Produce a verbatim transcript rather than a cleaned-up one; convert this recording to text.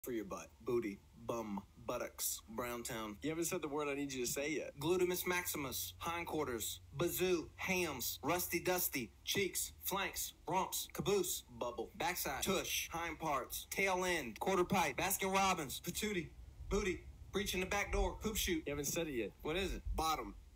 for your butt. Booty, bum, buttocks, Browntown. You haven't said the word I need you to say yet. Glutamus maximus, hindquarters, bazoo, hams, rusty dusty, cheeks, flanks, rumps, caboose, bubble, backside, tush, hind parts, tail end, quarter pipe, Baskin Robbins, patootie, booty, breach in the back door, poop shoot. You haven't said it yet. What is it? Bottom.